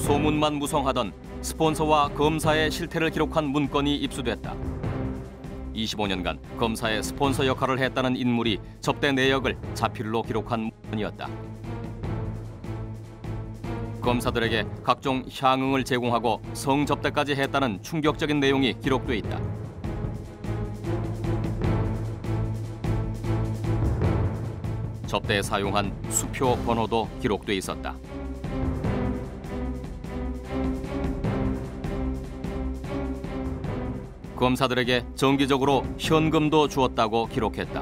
소문만 무성하던 스폰서와 검사의 실태를 기록한 문건이 입수됐다. 25년간 검사의 스폰서 역할을 했다는 인물이 접대 내역을 자필로 기록한 문건이었다. 검사들에게 각종 향응을 제공하고 성접대까지 했다는 충격적인 내용이 기록돼 있다. 접대에 사용한 수표 번호도 기록돼 있었다. 검사들에게 정기적으로 현금도 주었다고 기록했다.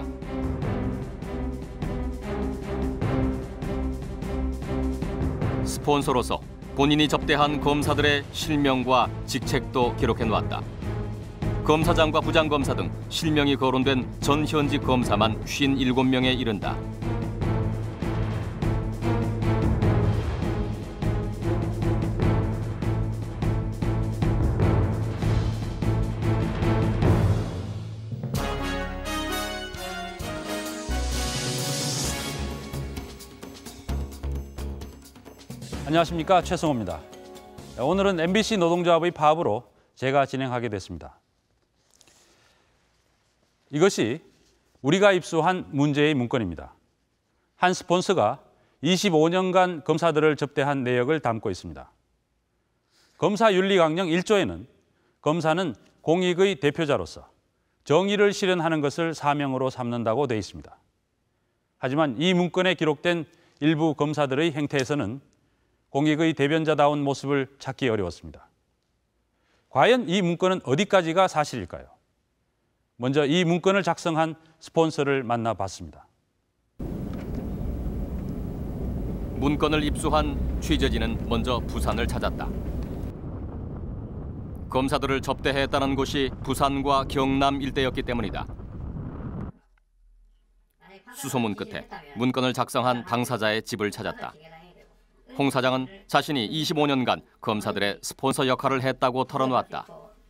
스폰서로서 본인이 접대한 검사들의 실명과 직책도 기록해놓았다. 검사장과 부장검사 등 실명이 거론된 전 현직 검사만 57명에 이른다. 안녕하십니까, 최성호입니다. 오늘은 MBC 노동조합의 파업으로 제가 진행하게 됐습니다. 이것이 우리가 입수한 문제의 문건입니다. 한 스폰서가 25년간 검사들을 접대한 내역을 담고 있습니다. 검사윤리강령 1조에는 검사는 공익의 대표자로서 정의를 실현하는 것을 사명으로 삼는다고 되어 있습니다. 하지만 이 문건에 기록된 일부 검사들의 행태에서는 공익의 대변자다운 모습을 찾기 어려웠습니다. 과연 이 문건은 어디까지가 사실일까요? 먼저 이 문건을 작성한 스폰서를 만나봤습니다. 문건을 입수한 취재진은 먼저 부산을 찾았다. 검사들을 접대했다는 곳이 부산과 경남 일대였기 때문이다. 수소문 끝에 문건을 작성한 당사자의 집을 찾았다. 홍 사장은 자신이 25년간 검사들의 스폰서 역할을 했다고 털어놓았다.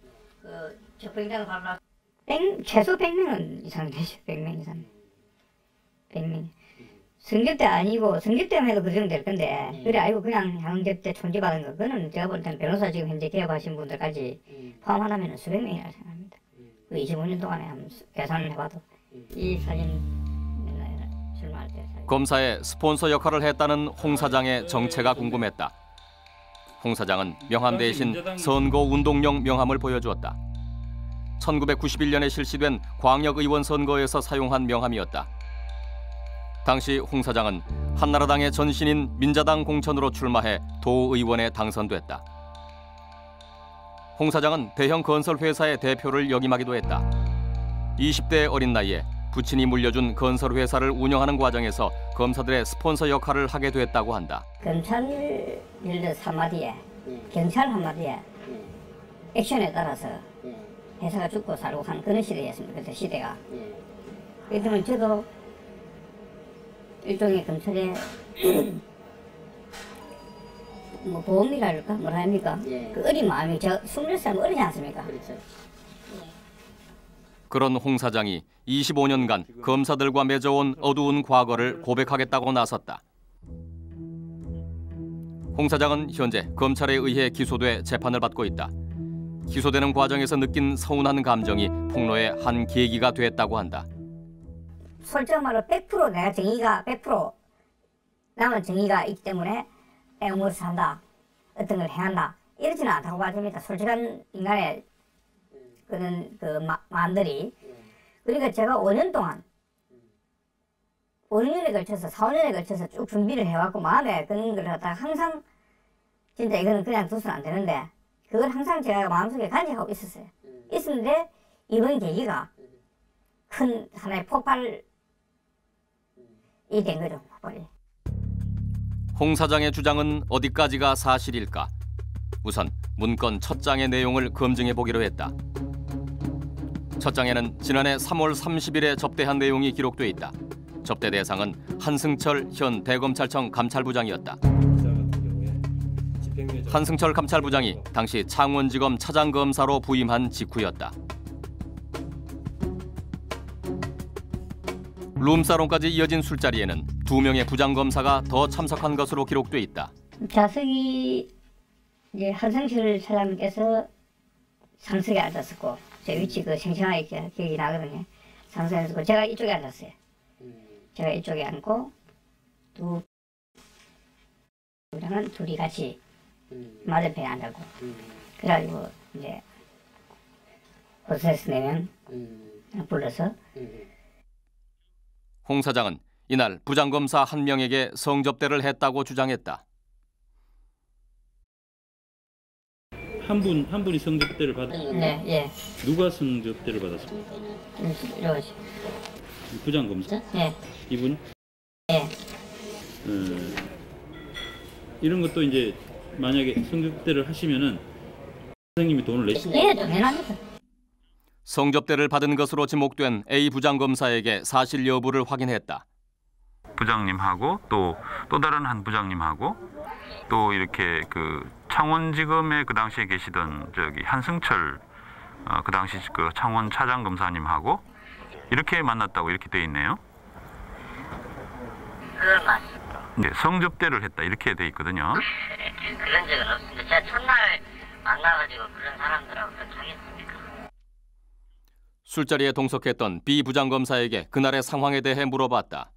최소 100명은 이상 되죠. 100명 이상. 100명. 성접대 아니고 성접대만 해도 그 정도 될 건데 그래 아니고 그냥 향접대 촌지받은 거 그거는 제가 볼 때는 변호사 지금 현재 개업하신 분들까지 포함하면 수백 명이라고 생각합니다. 그 25년 동안에 한번 계산을 해봐도 이 사진 출마할 때 검사의 스폰서 역할을 했다는 홍 사장의 정체가 궁금했다. 홍 사장은 명함 대신 선거운동용 명함을 보여주었다. 1991년에 실시된 광역의원 선거에서 사용한 명함이었다. 당시 홍 사장은 한나라당의 전신인 민자당 공천으로 출마해 도의원에 당선됐다. 홍 사장은 대형 건설회사의 대표를 역임하기도 했다. 20대 어린 나이에 부친이 물려준 건설회사를 운영하는 과정에서 검사들의 스폰서 역할을 하게 됐다고 한다. 검찰 예를 들어서 한마디에 경찰 한마디에 액션에 따라서 회사가 죽고 살고 하는 그런 시대였습니다. 그때 시대가. 그렇다면 저도 일종의 검찰의 뭐 보험이랄까 뭐라 합니까? 그 어린 마음이 저 26살 어리지 않습니까? 그렇죠. 그런 홍 사장이 25년간 검사들과 맺어온 어두운 과거를 고백하겠다고 나섰다. 홍 사장은 현재 검찰에 의해 기소돼 재판을 받고 있다. 기소되는 과정에서 느낀 서운한 감정이 폭로의 한 계기가 됐다고 한다. 솔직히 말로 100% 내가 정의가 100% 남은 정의가 있기 때문에 애무를 산다, 어떤 걸 행한다 이러지는 않다고 봐집니다. 솔직한 인간의 그런 그 마음들이. 그러니까 제가 5년 동안 5년에 걸쳐서 4년에 걸쳐서 쭉 준비를 해왔고 마음에 그런 걸 갖다가 항상 진짜 이거는 그냥 두서는 안 되는데 그걸 항상 제가 마음속에 간직하고 있었어요. 있었는데 이번 계기가 큰 하나의 폭발이 된 거죠. 폭발이. 홍 사장의 주장은 어디까지가 사실일까? 우선 문건 첫 장의 내용을 검증해 보기로 했다. 첫 장에는 지난해 3월 30일에 접대한 내용이 기록돼 있다. 접대 대상은 한승철 현 대검찰청 감찰부장이었다. 한승철 감찰부장이 당시 창원지검 차장검사로 부임한 직후였다. 룸사롱까지 이어진 술자리에는 2명의 부장검사가 더 참석한 것으로 기록돼 있다. 자석이 이제 한성철 사장님께서 상석에 앉았었고 제 위치 그 생생하게 기억이 나거든요. 상석에 앉았고 제가 이쪽에 앉았어요. 제가 이쪽에 앉고 두랑은 둘이 같이 맞은편에 앉았고 그래가지고 이제 호스테스 4명 불러서 홍 사장은 이날 부장검사 한 명에게 성접대를 했다고 주장했다. 한 분이 성접대를 네, 예. 누가 성접대를 받았습니까? 이러시. 부장검사? 예. 이분? 예. 이런 것도 이제 만약에 성접대를 하시면은 선생님이 돈을 내시면 예, 당연합니다. 성접대를 받은 것으로 지목된 A 부장검사에게 사실 여부를 확인했다. 부장님하고 또 다른 한 부장님하고 또 이렇게 그 창원지검에 그 당시에 계시던 저기 한승철 그 당시 그 창원 차장 검사님하고 이렇게 만났다고 이렇게 돼 있네요. 그건 맞습니다. 네, 성접대를 했다 이렇게 돼 있거든요. 그런 적은 없습니다. 제가 첫날 만나가지고 그런 사람들하고 그렇게 하겠습니까? 술자리에 동석했던 B 부장검사에게 그날의 상황에 대해 물어봤다.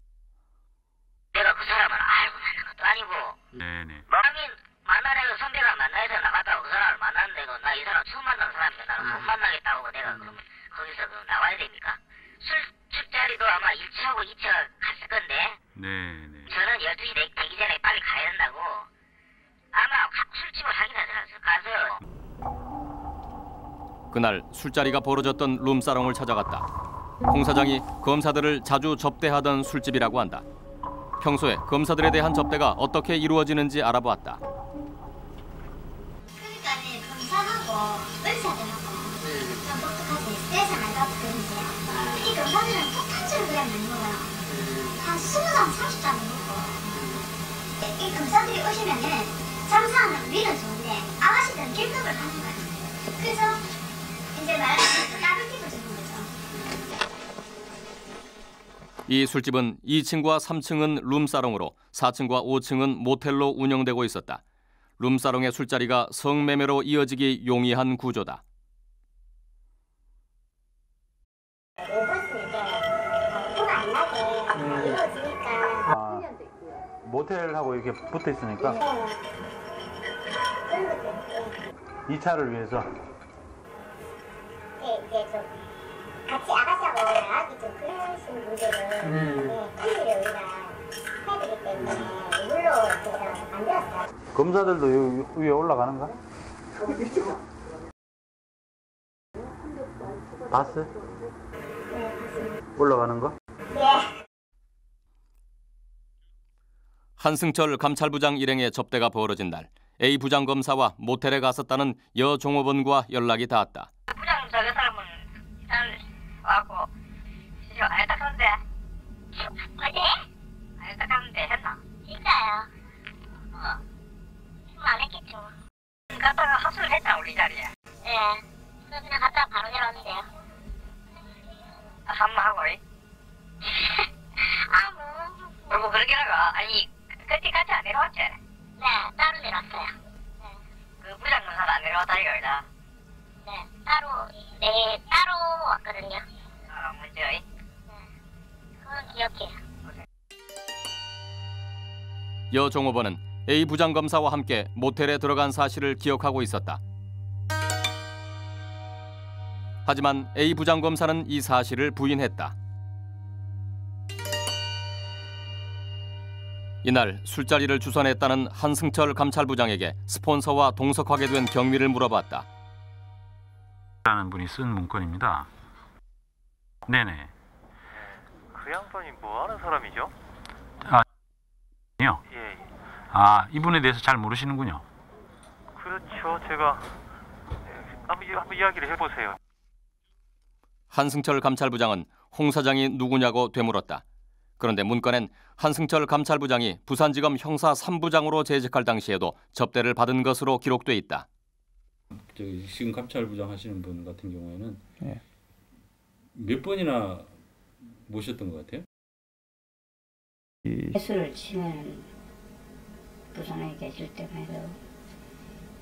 내가 그 사람을 알고 사는 것도 아니고 네네. 남이 만나려고 선배가 만나서 나갔다고 그 사람을 만났는데 나 이 사람 처음 만난 사람인데 나는 못 만나겠다고 내가 그러면 거기서 나와야 됩니까? 술자리도 아마 1차하고 2차 갔을 건데 네네. 저는 12시 되기 전에 빨리 가야 된다고 아마 술집을 하긴 가서 그날 술자리가 벌어졌던 룸사롱을 찾아갔다. 홍 사장이 검사들을 자주 접대하던 술집이라고 한다. 평소에 검사들에 대한 접대가 어떻게 이루어지는지 알아보았다. 그러니까 검사하고 의사들하고 좀 똑똑하지 스트레스 안 받고 그러세요. 특히 검사들은 폭탄주를 그냥 많이 먹어요. 한 20장, 30장 먹고 이 검사들이 오시면은 장사하는 우리는 좋은데 아가씨들은 길급을 하는 거예요. 그래서 이제 말하자면 따블팁을 주는 거죠. 이 술집은 2층과 3층은 룸사롱으로 4층과 5층은 모텔로 운영되고 있었다. 룸사롱의 술자리가 성매매로 이어지기 용이한 구조다. 모텔하고 이렇게 붙어 있으니까 2차를 위해서 같이 아가씨하고 나가기 좀 그러신 분들은 편지를 우리가 해드리기 때문에 물로 해서 안 되었어요. 검사들도 여기 위에 올라가는가? 봤어? 올라가는 거? 예. 한승철 감찰부장 일행의 접대가 벌어진 날 A 부장검사와 모텔에 갔었다는 여 종업원과 연락이 닿았다. 부장검사 그 사람은 일단 와고 진짜 안 했다 하는데 어제? 안 했다 하는데 했나? 진짜요? 안 했겠죠. 갔다가 합수를 했잖아 우리 자리에. 예. 그냥 갔다가 바로 내려왔는데요. 한번 하고 뭐 그렇게 하가 아니 그때 같이 안 내려왔지? 네, 따로 내려왔어요. 그 부장검사가 안 내려왔다 이거다. 네, 따로 왔거든요. 문제야. 그건 기억해요. 여 종업원은 A 부장검사와 함께 모텔에 들어간 사실을 기억하고 있었다. 하지만 A 부장검사는 이 사실을 부인했다. 이날 술자리를 주선했다는 한승철 감찰부장에게 스폰서와 동석하게 된 경위를 물어봤다. 라는 분이 쓴 문건입니다. 네네. 그 양반이 뭐 하는 사람이죠? 요. 예. 아, 이분에 대해서 잘 모르시는군요. 그렇죠. 제가 한번 이야기를 해보세요. 한승철 감찰부장은 홍 사장이 누구냐고 되물었다. 그런데 문건엔 한승철 감찰부장이 부산지검 형사 3부장으로 재직할 당시에도 접대를 받은 것으로 기록돼 있다. 지금 감찰부장 하시는 분 같은 경우에는 예. 몇 번이나 모셨던 것 같아요? 술을 치면 부산에 계실 때만 해도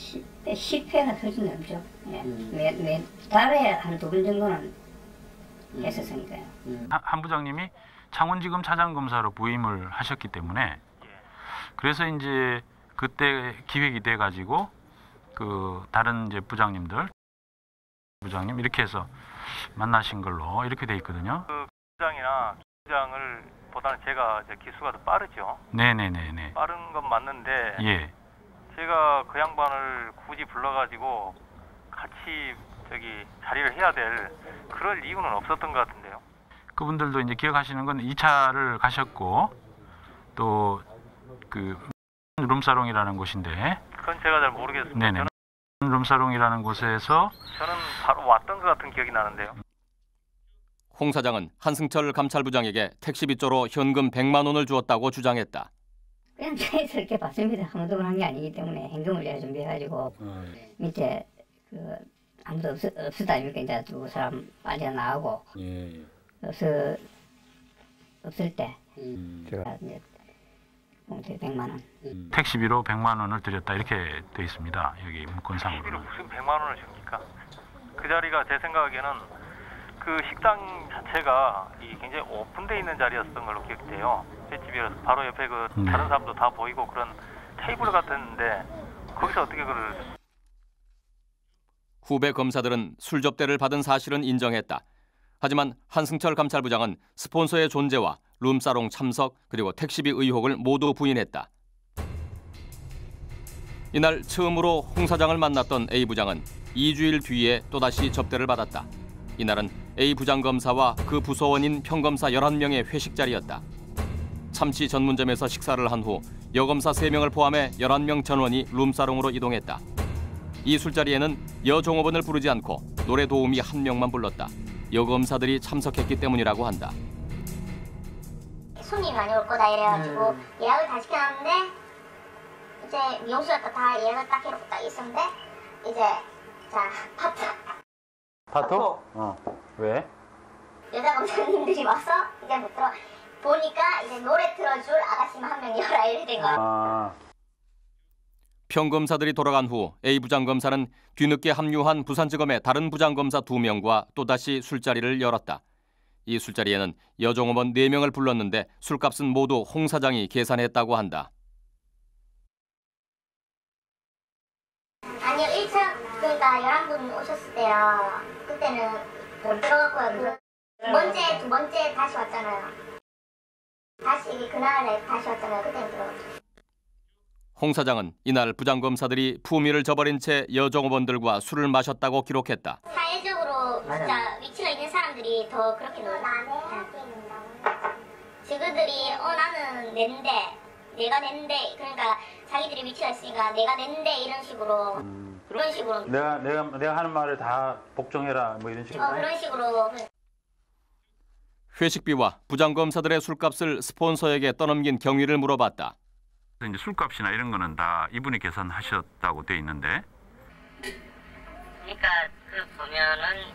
10회가 훨씬 넘죠. 예. 매 달에 한 2번 정도는 했었으니까요. 한 부장님이 창원지검 차장검사로 부임을 하셨기 때문에 그래서 이제 그때 기획이 돼 가지고 그 다른 이제 부장님 이렇게 해서 만나신 걸로 이렇게 돼 있거든요. 그 부장이나 부장을 보다는 제가 이제 기수가 더 빠르죠. 네네네네. 빠른 건 맞는데 예. 제가 그 양반을 굳이 불러가지고 같이 저기 자리를 해야 될 그럴 이유는 없었던 것 같은데요. 그분들도 이제 기억하시는 건 2차를 가셨고 또 그 룸사롱이라는 곳인데 그건 제가 잘 모르겠습니다. 네네. 룸사롱이라는 곳에서 저는 바로 왔던 것 같은 기억이 나는데요. 홍 사장은 한승철 감찰부장에게 택시비조로 현금 100만 원을 주었다고 주장했다. 그냥 차에서 이렇게 봤습니다. 아무도 한 게 아니기 때문에 행동을 제가 준비해가지고 밑에 그 아무도 없었다 아닙니까? 이제 2사람 빠져나오고 없을 때 제가 이제 봉투에 100만 원. 택시비로 100만 원을 드렸다 이렇게 돼 있습니다. 여기 문건상으로. 택시비로 무슨 100만 원을 줍니까? 그 자리가 제 생각에는 그 식당 자체가 굉장히 오픈돼 있는 자리였던 걸로 기억돼요. 횟집이라서 바로 옆에 그 다른 사람도 다 보이고 그런 테이블 같았는데 거기서 어떻게 그걸... 후배 검사들은 술 접대를 받은 사실은 인정했다. 하지만 한승철 감찰부장은 스폰서의 존재와 룸사롱 참석 그리고 택시비 의혹을 모두 부인했다. 이날 처음으로 홍 사장을 만났던 A 부장은 2주일 뒤에 또다시 접대를 받았다. 이날은 A 부장검사와 그 부소원인 평검사 11명의 회식 자리였다. 참치 전문점에서 식사를 한 후 여검사 3명을 포함해 11명 전원이 룸사롱으로 이동했다. 이 술자리에는 여종업원을 부르지 않고 노래 도우미 1명만 불렀다. 여검사들이 참석했기 때문이라고 한다. 손님이 많이 올 거다 이래가지고 예약을 다 시켜놨는데 이제 미용실에서 다 예약을 딱 해놓고 딱 있었는데 이제 자 파토? 왜? 여자 검사님들이 와서 이제부터 보니까 이제 노래 틀어줄 아가씨만 한 명이 오라 이래 된 거야. 평검사들이 돌아간 후 A 부장검사는 뒤늦게 합류한 부산지검의 다른 부장검사 2명과 또다시 술자리를 열었다. 이 술자리에는 여종업원 4명을 불렀는데 술값은 모두 홍 사장이 계산했다고 한다. 아니요, 1차 그러니까 11분 오셨을 때요. 그때는 못 들어갔고요. 두 번째 다시 왔잖아요. 다시 그날에 다시 왔잖아요. 그때는 들어갔죠. 홍 사장은 이날 부장검사들이 품위를 저버린 채 여종업원들과 술을 마셨다고 기록했다. 사회적으로 진짜 위치가 있는 사람들이 더 그렇게 놀라. 지그들이 나는 냈는데 내가 냈는데 그러니까 자기들이 위치가 있으니까 내가 냈는데 이런 식으로 그런 식으로 내가 하는 말을 다 복종해라 뭐 이런 식으로. 그런 식으로. 회식비와 부장검사들의 술값을 스폰서에게 떠넘긴 경위를 물어봤다. 이제 술값이나 이런 거는 다 이분이 계산하셨다고 돼 있는데. 그러니까 그 보면은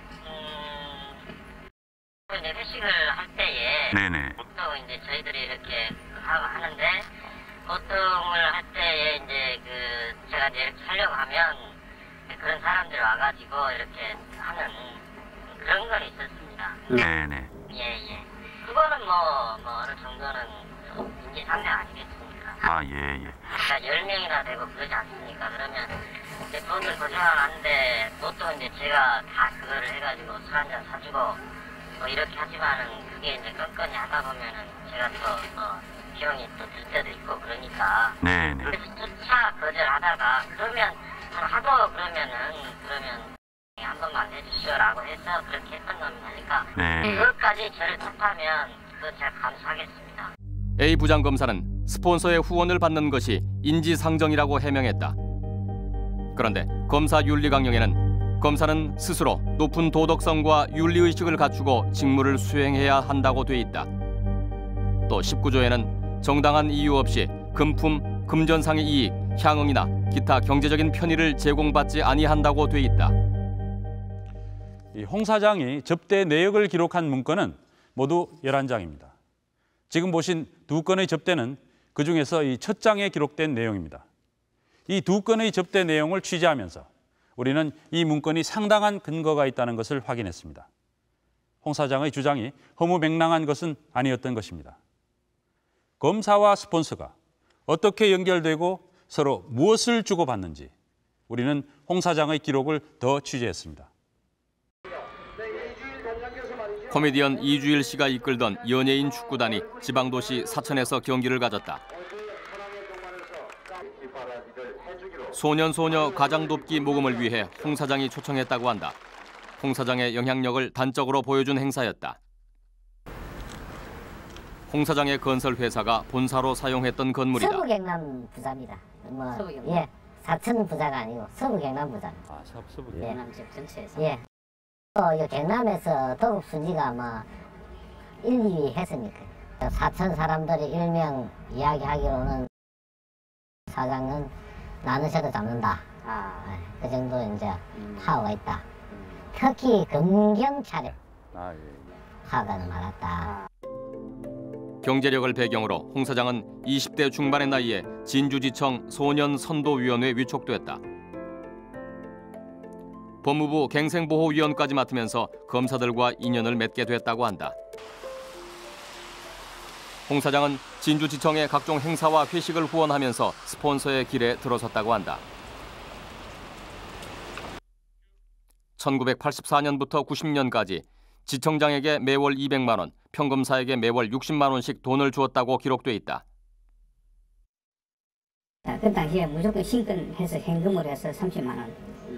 이제 회식을 할 때에 네네. 보통 이제 저희들이 이렇게 하는데 보통을 할 때에 이제 그 제가 이제 이렇게 하려고 하면 그런 사람들이 와가지고 이렇게 하는 그런 건 있었습니다. 네네. 예예. 그거는 뭐 어느 정도는 인지상정 아니겠습니까? 예. 그러니까 10명이나 되고 그러지 않습니까? 그러면 이제 돈을 고생하는데 보통 이제 제가 다 그거를 해가지고 술 한잔 사주고 뭐 이렇게 하지만은 그게 이제 건건히 하다 보면은 제가 또 비용이 또 들 때도 있고 그러니까. 네네. 그래서 차 거절하다가 그러면 하도 그러면 한 번만 해주시오라고 해서 그렇게 했던 겁니다. 그러니까 네. 그것까지 저를 탓하면 그거 제가 감수하겠습니다. A 부장검사는 스폰서의 후원을 받는 것이 인지상정이라고 해명했다. 그런데 검사 윤리강령에는 검사는 스스로 높은 도덕성과 윤리의식을 갖추고 직무를 수행해야 한다고 돼 있다. 또 19조에는 정당한 이유 없이 금품, 금전상의 이익, 향응이나 기타 경제적인 편의를 제공받지 아니한다고 돼 있다. 이 홍 사장이 접대 내역을 기록한 문건은 모두 11장입니다. 지금 보신 2건의 접대는 그중에서 이 첫 장에 기록된 내용입니다. 이 두 건의 접대 내용을 취재하면서 우리는 이 문건이 상당한 근거가 있다는 것을 확인했습니다. 홍 사장의 주장이 허무맹랑한 것은 아니었던 것입니다. 검사와 스폰서가 어떻게 연결되고 서로 무엇을 주고받는지 우리는 홍 사장의 기록을 더 취재했습니다. 코미디언 이주일 씨가 이끌던 연예인 축구단이 지방도시 사천에서 경기를 가졌다. 소년소녀 가장돕기 모금을 위해 홍 사장이 초청했다고 한다. 홍 사장의 영향력을 단적으로 보여준 행사였다. 홍 사장의 건설 회사가 본사로 사용했던 건물이다. 서부경남 부사입니다. 예, 사천 부사가 아니고 서부경남 부사. 아, 서부. 예. 경남 지역 전체에서. 예. 이 경남에서 도급 순위가 아마 1, 2위 했으니까. 사천 사람들이 일명 이야기하기로는 사장은 나누셔도 잡는다. 그 정도 이제 파워가 있다. 특히 검경찰에 파워가 많았다. 경제력을 배경으로 홍 사장은 20대 중반의 나이에 진주지청 소년선도위원회에 위촉됐다. 법무부 갱생보호위원까지 맡으면서 검사들과 인연을 맺게 됐다고 한다. 홍 사장은 진주지청의 각종 행사와 회식을 후원하면서 스폰서의 길에 들어섰다고 한다. 1984년부터 90년까지 지청장에게 매월 200만 원, 평검사에게 매월 60만 원씩 돈을 주었다고 기록돼 있다. 그 당시에 무조건 신권해서 현금으로 해서 30만 원.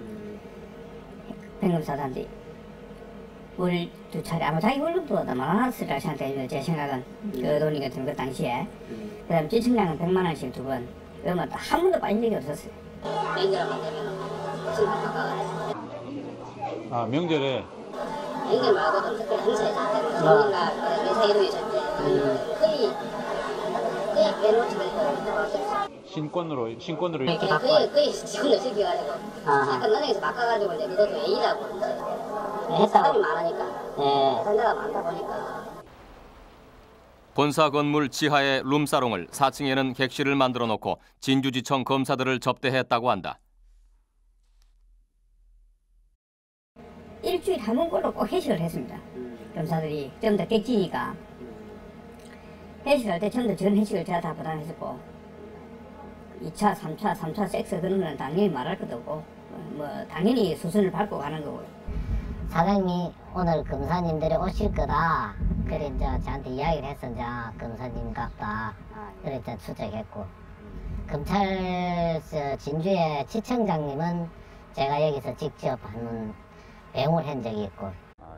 평검사한테 월 두 차례 아마 자기 월급도 많았을 생각해요. 제 생각은 그 돈이 같은 그 당시에. 그다음 지청장은 100만 원씩 두 번. 그러면 한 번도 빠진 적이 없었어요. 아, 명절에 명절 말고도 특별히 행사에 있을 때, 성인가 회사이동에 있을 때 거의 빼놓지 말고 신권으로 이렇게 거의 지금도 시켜가지고 약간 은행에서 바꿔가지고 이제 그것도 A라고 이제 사람이 많으니까 회사가 많다 보니까. 본사 건물 지하에 룸사롱을 4층에는 객실을 만들어 놓고 진주지청 검사들을 접대했다고 한다. 일주일에 한 번꼴로 꼭 회식을 했습니다. 검사들이 전부 다 객지니까 회식할 때 전부 다 전 회식을 제가 다 부담했었고 2차, 3차 섹스 그런 거는 당연히 말할 것도 없고 뭐 당연히 수순을 밟고 가는 거고요. 사장님이 오늘 검사님들이 오실 거다. 그래 이제 저한테 이야기를 해서 이제 검사님 같다. 그래 이제 추적했고 검찰서 진주의 지청장님은 제가 여기서 직접 하는 배웅을 한 적이 있고.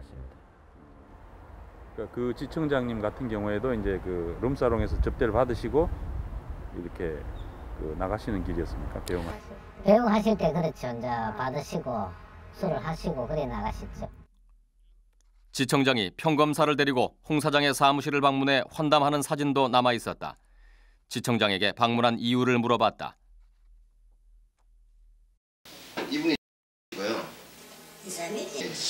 그러니까 그 지청장님 같은 경우에도 이제 그 룸사롱에서 접대를 받으시고 이렇게 그 나가시는 길이었습니까? 배웅하실 때 그렇죠. 이제 받으시고 술을 하시고 그래 나가시죠. 지청장이 평검사를 데리고 홍 사장의 사무실을 방문해 환담하는 사진도 남아 있었다. 지청장에게 방문한 이유를 물어봤다. 이분이 뭐요? 이 사람이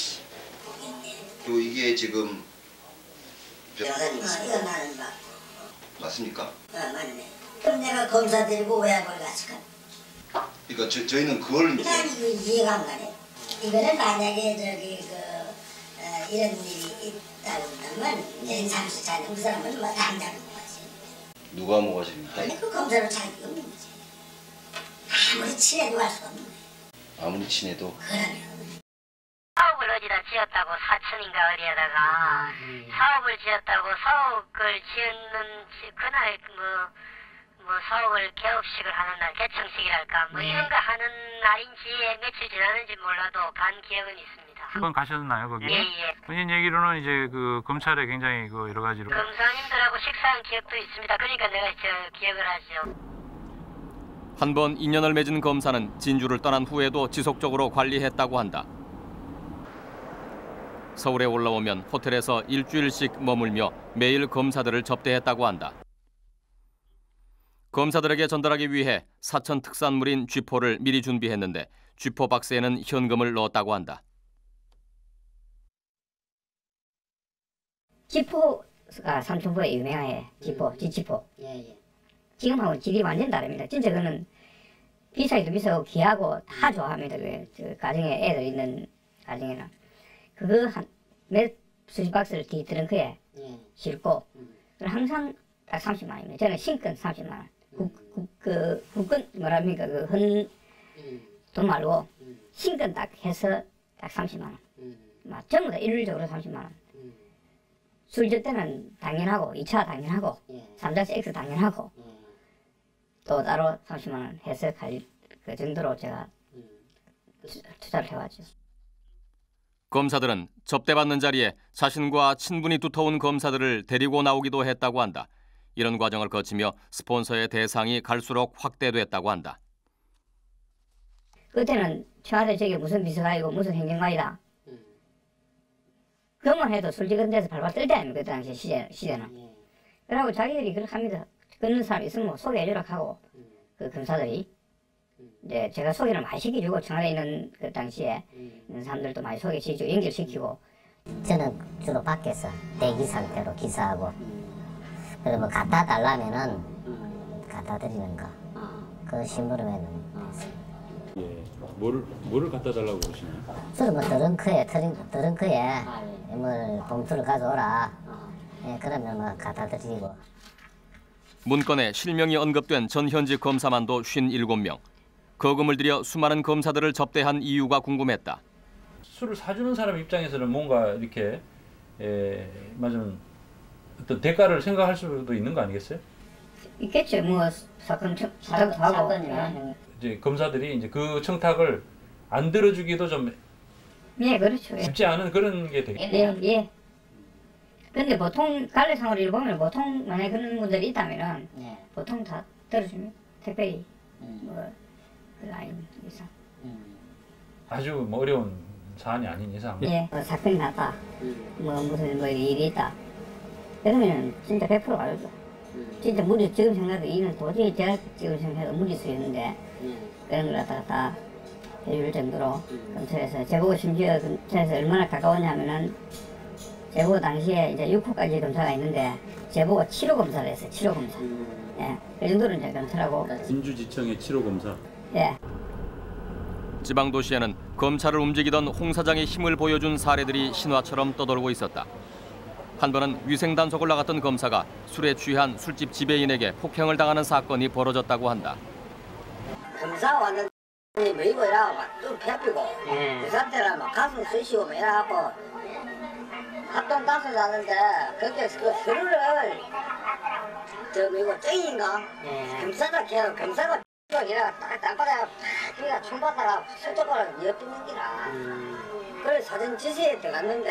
또 이게 지금 여사님 이거 나는 막 맞습니까? 맞네. 그럼 내가 검사 데리고 왜 그걸 갔을까? 그러니까 저희는 그걸 난 이거 이해가 안 가네. 이거는 만약에 저기 이런 일이 있다고 한다면 제34년 그 사람은 뭐 당장 거지. 누가 뭐가 집니까? 아니 그 검사를 자기가 없는 거지. 아무리 친해도 할 수가 없는 거야. 아무리 친해도. 그러면. 사업을 어디다 지었다고 사천인가 어디에다가 사업을 지었다고 사업을 지었는 그날 뭐 사업을 개업식을 하는 날 개청식이랄까 뭐 이런 거 하는 날인지 며칠 지났는지 몰라도 간 기억은 있습니다. 한번 가셨나요 거기? 예. 본인 얘기로는 이제 그 검찰에 굉장히 그 여러 가지로 검사님들하고 식사한 기억도 있습니다. 그러니까 내가 기억을 하죠. 한 번 인연을 맺은 검사는 진주를 떠난 후에도 지속적으로 관리했다고 한다. 서울에 올라오면 호텔에서 일주일씩 머물며 매일 검사들을 접대했다고 한다. 검사들에게 전달하기 위해 사천 특산물인 쥐포를 미리 준비했는데 쥐포 박스에는 현금을 넣었다고 한다. 지포가 삼천포에 유명해. 지포, 지지포. 예. 지금하고 질이 완전 다릅니다. 진짜 그는 비싸기도 비싸고 귀하고 다 좋아합니다. 그 가정에 애들 있는 가정에는 그거 몇 수십 박스를 뒤 트렁크에 싣고 항상 딱 30만 원입니다. 저는 신권 30만 원. 국권 뭐랍니까 돈 말고 신권 딱 해서 딱 30만 원. 막 전부 다 일률적으로 30만 원. 술질 때는 당연하고 2차 당연하고 3차 X 당연하고 또 따로 30만 원 해서 갈 그 정도로 제가 투자를 해왔죠. 검사들은 접대받는 자리에 자신과 친분이 두터운 검사들을 데리고 나오기도 했다고 한다. 이런 과정을 거치며 스폰서의 대상이 갈수록 확대됐다고 한다. 그때는 청와대 저게 무슨 비서관이고 무슨 행정관이다. 그것만 해도 솔직한 데서 발발 떨 때 아닙니까? 그 당시 시대는. 그러고 자기들이 그렇게 합니다. 끊는 사람 있으면 뭐 소개해주라 하고 그 검사들이 이제 제가 소개를 많이 시켜주고 청와대에 있는 그 당시에 있는 사람들도 많이 소개시키고 연결시키고. 저는 주로 밖에서 대기 상태로 기사하고 그리고 뭐 갖다 달라면은 갖다 드리는 거 그 심부름에는 했습니다. 예, 뭐를 갖다 달라고 그러시나요? 주로 뭐 드렁크에 뭐 봉투를 가져오라. 예, 그러면 뭐 갖다 드리고. 문건에 실명이 언급된 전 현직 검사만도 57명. 거금을 들여 수많은 검사들을 접대한 이유가 궁금했다. 술을 사주는 사람 입장에서는 뭔가 이렇게 맞은 어떤 대가를 생각할 수도 있는 거 아니겠어요? 있겠죠. 뭐 사건도 하고. 이제 검사들이 이제 그 청탁을 안 들어주기도 좀 예, 그렇죠. 쉽지 않은 그런 게 되겠죠. 예. 근데 보통 관례상으로 보면 보통 만약에 그런 분들이 있다면은 보통 다 들어줍니다. 특별히 뭐 그 라인 이상. 아주 뭐 어려운 사안이 아닌 이상. 예, 뭐 사건이 났다. 뭐 무슨 뭐 일이 있다. 그러면 진짜 100% 알죠. 진짜 무리 지금 생각해도 이는 도저히 제가 지금 생각해도 무리수였는데 그런 걸 갖다가 다 해줄 정도로 검찰에서 제보고 심지어 검찰에서 얼마나 가까웠냐면은 제보 당시에 이제 6호까지 검사가 있는데 제보가 7호 검사를 했어요. 7호 검사. 예, 그 정도로 이제 검찰하고. 진주지청의 7호 검사. 예. 지방 도시에는 검찰을 움직이던 홍 사장의 힘을 보여준 사례들이 신화처럼 떠돌고 있었다. 한 번은 위생 단속을 나갔던 검사가 술에 취한 술집 지배인에게 폭행을 당하는 사건이 벌어졌다고 한다. 검사 왔는데 뭐 이거 이라고 막좀 펴피고 그 상태라 막 가슴 쑤시고 뭐 이래갖고 합동 가슴 나는데 그렇게 그 술을 저 이거 땡인가 검사가 걔는 검사가 이래가 딱 땅바닥에 팍 그래가 총받다가 설정을 엿듣는 기라 그래 사전 지시에 들어갔는데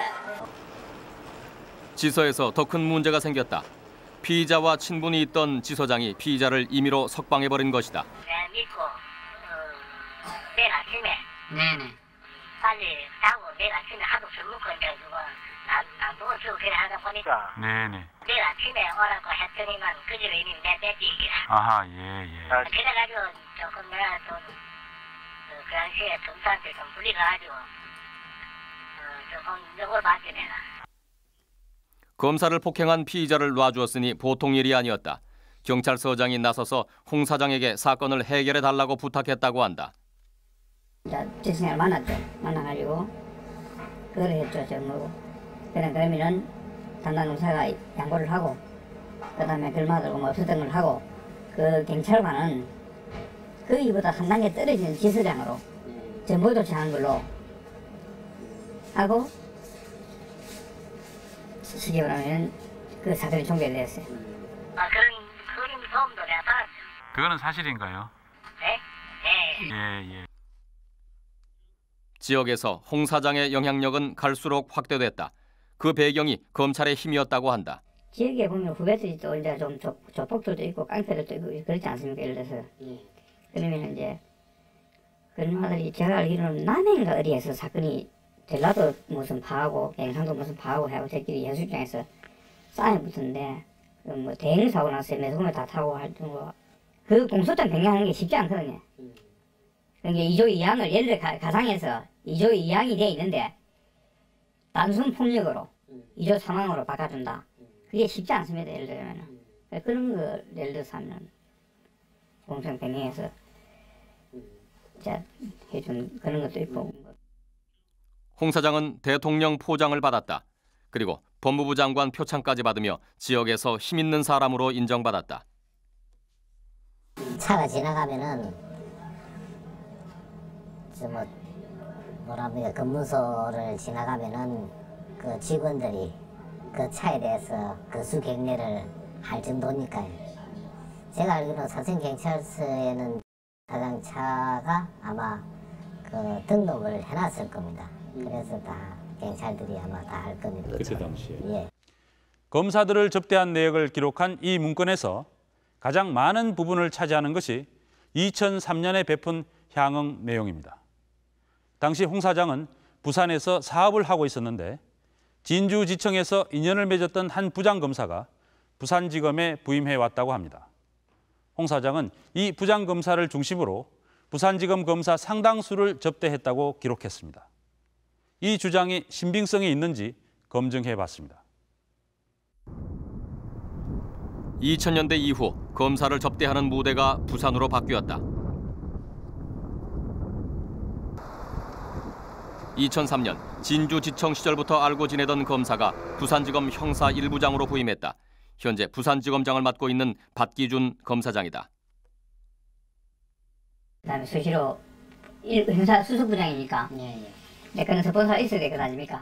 지서에서 더 큰 문제가 생겼다. 피의자와 친분이 있던 지서장이 피의자를 임의로 석방해버린 것이다. 믿고 내일 아침에 네네. 빨리 자고 내일 아침에 하도 술 먹고 이제 그거 놔두고 쓰고 그래 하다 보니까 네네. 내일 아침에 오라고 했더니만 그 집에 이미 내빼기라. 아하 예예. 그래가지고 조금 내가 좀그 당시에 검사한테 좀 불리가가지고 조금 욕을 받게 되나. 검사를 폭행한 피의자를 놔주었으니 보통 일이 아니었다. 경찰서장이 나서서 홍 사장에게 사건을 해결해달라고 부탁했다고 한다. 지승이를 만났죠. 만나가지고 그걸 했죠. 뭐고. 그러면은 담당 검사가 양보를 하고 그다음에 글마들고 뭐 없었던 걸 하고 그 경찰관은 거기보다 한 단계 떨어진 지서장으로 전보 조치하는 걸로 하고 쉽게 말하면 그 사건이 종결됐어요. 그런 도움도 내가 받았죠. 그거는 사실인가요? 네? 예. 지역에서 홍 사장의 영향력은 갈수록 확대됐다. 그 배경이 검찰의 힘이었다고 한다. 지역에 보면 후배들이 또 이제 좀 조폭들도 있고 깡패들도 있고 그렇지 않습니까? 예를 들어서. 그러면 이제 그런 아들이 제가 알기로는 남해인가 어디에서 사건이 전라도 무슨 파하고 경상도 무슨 파하고 하고 저끼리 해수장에서 싸움이 붙었는데 뭐 대형 사고 났어요. 매소금을 다 타고 할 정도. 그 공소장 변경하는 게 쉽지 않거든요. 그러니까 2조 2항을 예를 들어 가상에서 2조 2항이 돼 있는데 단순 폭력으로 2조 3항으로 바꿔준다. 그게 쉽지 않습니다. 예를 들면 그런 거 예를 들어서 하면 공소장 변경해서 자 해준 그런 것도 있고. 홍 사장은 대통령 포장을 받았다. 그리고 법무부 장관 표창까지 받으며 지역에서 힘 있는 사람으로 인정받았다. 차가 지나가면은 뭐랍니까, 근무소를 지나가면은 그 직원들이 그 차에 대해서 거수경례를 할 정도니까요. 제가 알기로는 사천경찰서에는 사장 차가 아마 그 등록을 해놨을 겁니다. 그래서 다 경찰들이 아마 다 할 겁니다. 그때 당시에. 예. 검사들을 접대한 내역을 기록한 이 문건에서 가장 많은 부분을 차지하는 것이 2003년에 베푼 향응 내용입니다. 당시 홍 사장은 부산에서 사업을 하고 있었는데 진주지청에서 인연을 맺었던 한 부장검사가 부산지검에 부임해 왔다고 합니다. 홍 사장은 이 부장검사를 중심으로 부산지검 검사 상당수를 접대했다고 기록했습니다. 이 주장이 신빙성이 있는지 검증해 봤습니다. 2000년대 이후 검사를 접대하는 무대가 부산으로 바뀌었다. 2003년 진주지청 시절부터 알고 지내던 검사가 부산지검 형사 1부장으로 부임했다. 현재 부산지검장을 맡고 있는 박기준 검사장이다. 그다음에 수시로 형사 수석부장이니까 내 그런 스폰서가 있어야 되거든 아닙니까?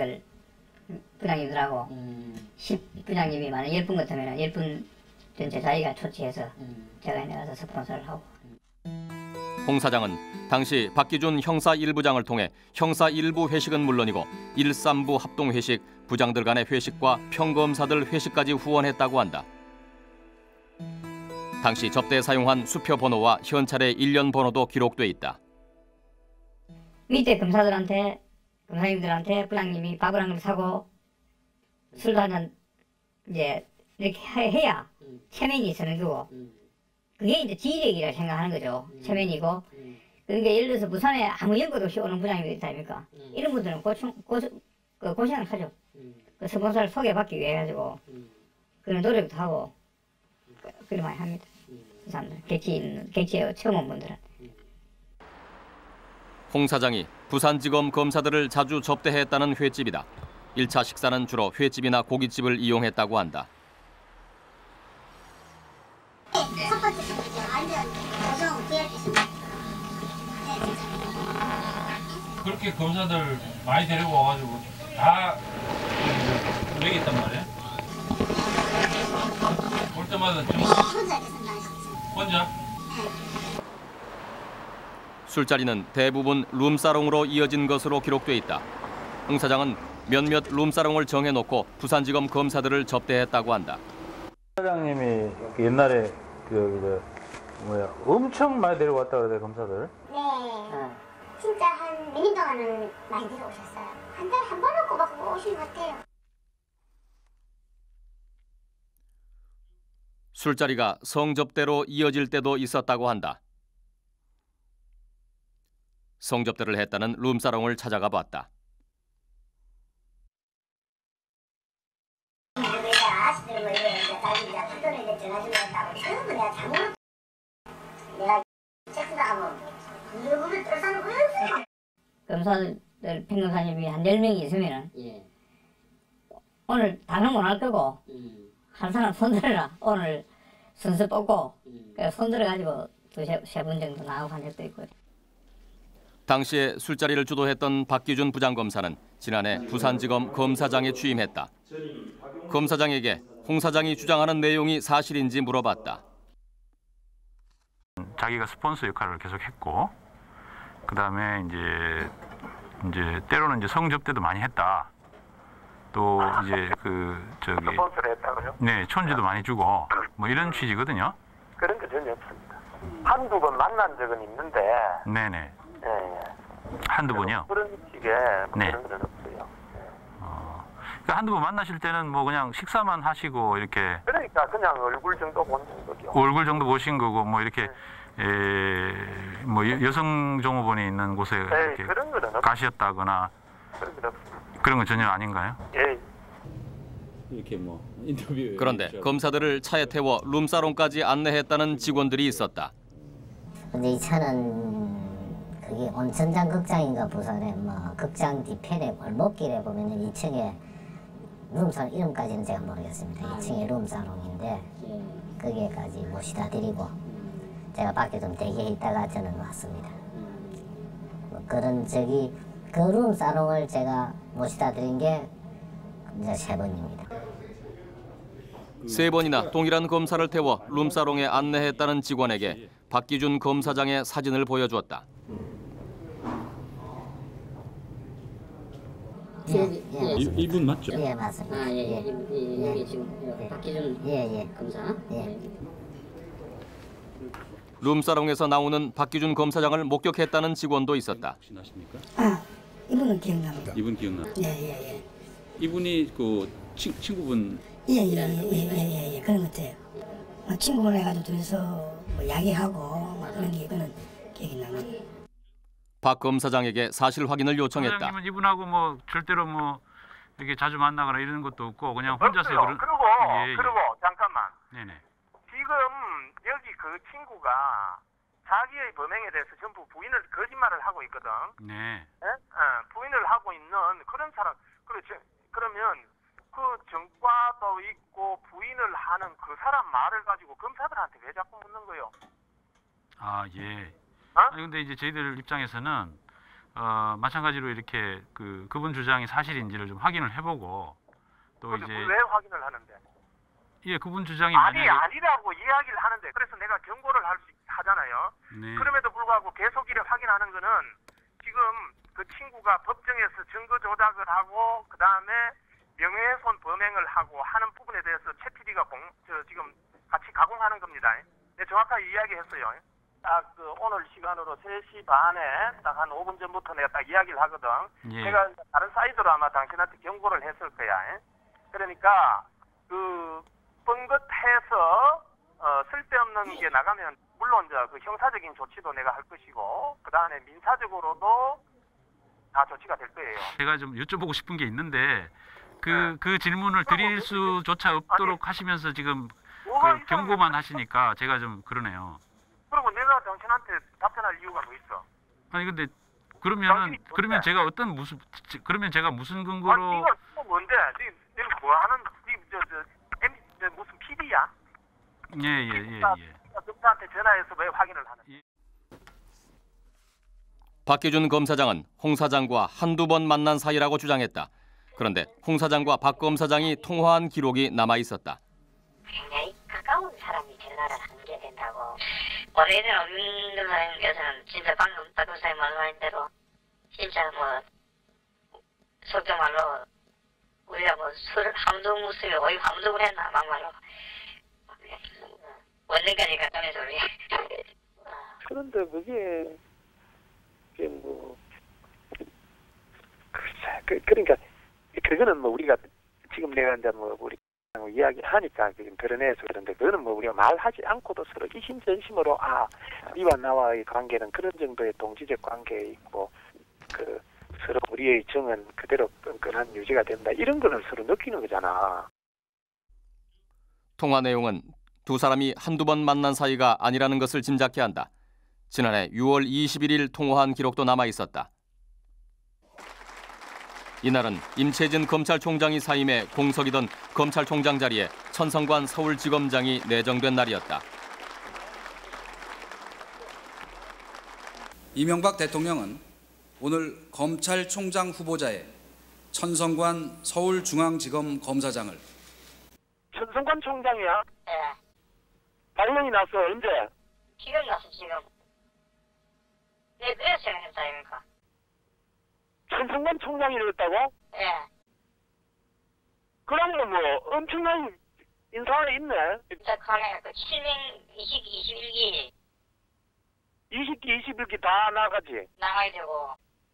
부장님들하고 10부장님이 많은 10분 같으면 10분 전체 자기가 초치해서 제가 나가서 스폰서를 하고. 홍 사장은 당시 박기준 형사 1부장을 통해 형사 1부 회식은 물론이고 1, 3부 합동 회식, 부장들 간의 회식과 평검사들 회식까지 후원했다고 한다. 당시 접대에 사용한 수표 번호와 현찰의 일련 번호도 기록돼 있다. 밑에 검사님들한테 부장님이 밥을 한 그릇 사고 술도 한잔 이제 이렇게 해야 체면이 있는 거고 그게 이제 지휘력이라고 생각하는 거죠. 체면이고. 그러니까 예를 들어서 부산에 아무 연고도 없이 오는 부장님이 있다 아닙니까? 이런 분들은 고생을 하죠. 그 스폰서를 소개받기 위해 가지고 그런 노력도 하고 그런 많이 합니다. 그 사람들 객지에 처음 온 분들은. 홍 사장이 부산지검 검사들을 자주 접대했다는 횟집이다. 1차 식사는 주로 횟집이나 고깃집을 이용했다고 한다. 첫 번째 완전 고정 VIP입니다. 그렇게 검사들 많이 데리고 와가지고 다 먹였단 말이야? 올 때마다 좀 혼자 계산다 하셨죠? 혼자? 술자리는 대부분 룸사롱으로 이어진 것으로 기록돼 있다. 홍 사장은 몇몇 룸사롱을 정해놓고 부산지검 검사들을 접대했다고 한다. 사장님이 옛날에 엄청 많이 데려왔다 그러대 검사들. 네. 진짜 한 몇 년 동안은 많이 데려오셨어요. 한 달에 한 번은 꼬박꼬박 오신 것 같아요. 술자리가 성접대로 이어질 때도 있었다고 한다. 성접대를 했다는 룸사롱을 찾아가 봤다. 검사들 평검사님이 한 10명이 있으면은 오늘 단은 못 할 거고 한 사람 손들어라. 오늘 순서 뽑고 손들어가지고 두세 분 정도 나오고 한 적도 있고. 당시에 술자리를 주도했던 박기준 부장검사는 지난해 부산지검 검사장에 취임했다. 검사장에게 홍 사장이 주장하는 내용이 사실인지 물어봤다. 자기가 스폰서 역할을 계속 했고, 그 다음에 이제 때로는 이제 성접대도 많이 했다. 또 이제 스폰서를 했다고요? 네, 촌지도 많이 주고 뭐 이런 취지거든요. 그런 게 전혀 없습니다. 한두 번 만난 적은 있는데. 네네. 예. 한두 번이요? 그런 식의 네. 그런 건 없어요. 그러니까 한두 번 만나실 때는 뭐 그냥 식사만 하시고 이렇게. 그러니까 그냥 얼굴 정도 보는 거죠. 얼굴 정도 보신 거고 뭐 이렇게 뭐 여성 종업원이 있는 곳에 이렇게 그런 거는 가셨다거나 그런 건 없습니다. 그런 건 전혀 아닌가요? 예. 이렇게 뭐 인터뷰. 그런데 검사들을 차에 태워 룸사롱까지 안내했다는 직원들이 있었다. 근데 이 차는 그게 온천장 극장인가 부산에 뭐 극장 뒤편에 골목길에 보면은 2층에 룸사롱 이름까지는 제가 모르겠습니다. 2층에 룸사롱인데 거기에까지 모시다 드리고 제가 밖에 좀 대기해 있다가 저는 왔습니다. 뭐 그런 그 룸사롱을 제가 모시다 드린 게 이제 3번입니다. 3번이나 동일한 검사를 태워 룸사롱에 안내했다는 직원에게 박기준 검사장의 사진을 보여주었다. 이분 맞죠? 예, 맞습니다. 이게 지금 박기준 검사. 룸사롱에서 나오는 박기준 검사장을 목격했다는 직원도 있었다. 혹시 나십니까? 이분은 기억납니다. 이분 기억나? 예. 이분이 그 친구분. 예. 그런 것 같아요. 친구분 해가지고 둘이서 뭐 이야기하고 그런 게 그는 기억이 나는. 박 검사장에게 사실 확인을 요청했다. 사장님은 이분하고 뭐 절대로 뭐 이렇게 자주 만나거나 이런 것도 없고 그냥 혼자서 없어요. 그리고 잠깐만. 네네. 지금 여기 그 친구가 자기의 범행에 대해서 전부 부인을 거짓말을 하고 있거든. 네. 부인을 하고 있는 그런 사람. 그러면 그 전과도 있고 부인을 하는 그 사람 말을 가지고 검사들한테 왜 자꾸 묻는 거요? 아 예. 아니 근데 이제 저희들 입장에서는 마찬가지로 이렇게 그분 주장이 사실인지를 좀 확인을 해보고 또 이제 왜 확인을 하는데? 예, 그분 주장이 아니라고 이야기를 하는데 그래서 내가 경고를 하잖아요. 네. 그럼에도 불구하고 계속 이를 확인하는 거는 지금 그 친구가 법정에서 증거 조작을 하고 그 다음에 명예훼손 범행을 하고 하는 부분에 대해서 최 PD가 지금 같이 가공하는 겁니다. 네, 정확하게 이야기했어요. 딱 오늘 시간으로 3시 반에 딱 한 5분 전부터 내가 딱 이야기를 하거든. 예. 내가 다른 사이드로 아마 당신한테 경고를 했을 거야. 그러니까 뻥긋해서 쓸데없는 게 나가면 물론 이제 그 형사적인 조치도 내가 할 것이고 그 다음에 민사적으로도 다 조치가 될 거예요. 제가 좀 여쭤보고 싶은 게 있는데 그 질문을 드릴 수조차 없도록 하시면서 지금 경고만 하시니까 제가 좀 그러네요. 그리고 내가 당신한테 답변할 이유가 뭐 있어? 아니 근데 그러면 제가 그러면 제가 무슨 근거로? 이거 뭔데? 네 뭐 하는? 무슨 PD야? 예. 검사한테 전화해서 왜 확인을 하는? 박기준 검사장은 홍 사장과 한두 번 만난 사이라고 주장했다. 그런데 홍 사장과 박 검사장이 통화한 기록이 남아 있었다. 굉장히 가까운 사람이 전화를 하는 게 된다고. 원래는 윤 사장님께서는 진짜 방금 박 검사님 말씀하신 대로 진짜 뭐 속된 말로 우리가 뭐 술을 함도 묻으면 오이 함독을 했나 막말로 원래까지 갔다면서 우리. 그런데 그게 뭐 그러니까 그거는 뭐 우리가 지금 내가 이제 뭐 우리 이야기하니까 드러내서 그런데 그거는 뭐 우리가 말하지 않고도 서로 이심전심으로 니와 나와의 관계는 그런 정도의 동지적 관계에 있고 서로 우리의 정은 그대로 끈끈한 유지가 된다 이런 거는 서로 느끼는 거잖아. 통화 내용은 두 사람이 한두 번 만난 사이가 아니라는 것을 짐작케 한다. 지난해 6월 21일 통화한 기록도 남아 있었다. 이날은 임채진 검찰총장이 사임해 공석이던 검찰총장 자리에 천성관 서울지검장이 내정된 날이었다. 이명박 대통령은 오늘 검찰총장 후보자의 천성관 서울중앙지검 검사장을. 천성관 총장이야? 예. 발령이 났어. 언제? 지금 났어 지금. 네, 그래서 생각했다 이니까. 천성관 총장이 됐다고? 예. 그러면 뭐 엄청난 인사가 있네. 시작하네. 그 7명 20기 21기 21기 다 나가지. 나가야 되고.